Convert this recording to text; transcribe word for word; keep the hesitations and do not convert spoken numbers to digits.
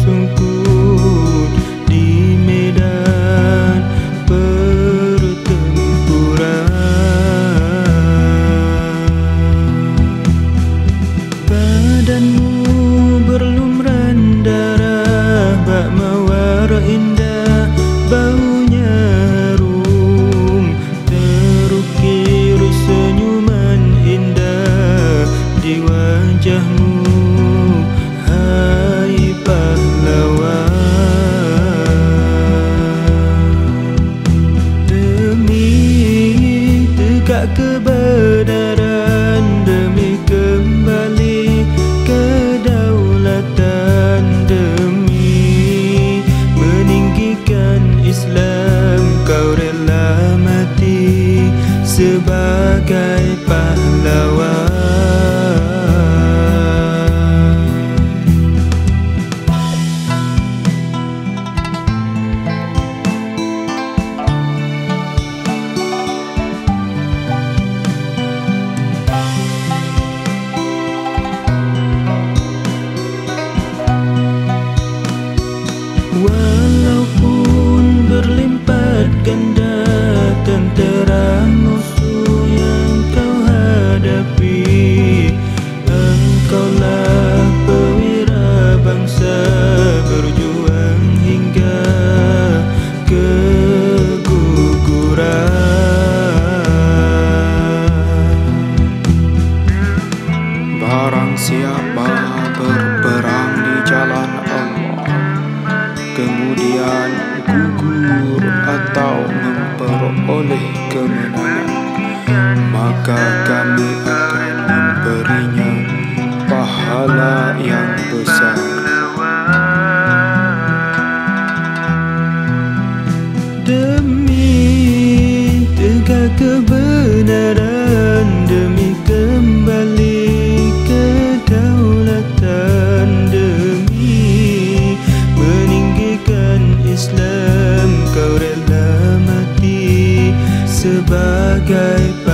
sungkut di medan pertempuran. Badanmu berlumran darah, bak mawar indah baunya harum, terukir senyuman indah di wajahmu, hai pahlawan. Demi tegak kebenaran, demi kembali kedaulatan, demi meninggikan Islam, kau rela mati sebagai pahlawan. Walaupun berlipat ganda tentera musuh yang kau hadapi, engkaulah perwira bangsa berjuang hingga keguguran. Barang siapa berperang di jalan Allah, kemudian gugur atau memperoleh kemenangan, maka kami akan memberinya pahala yang besar. Demi tegak kebenaran, demi kembali kedaulatan, demi meninggikan Islam, kau rela mati sebagai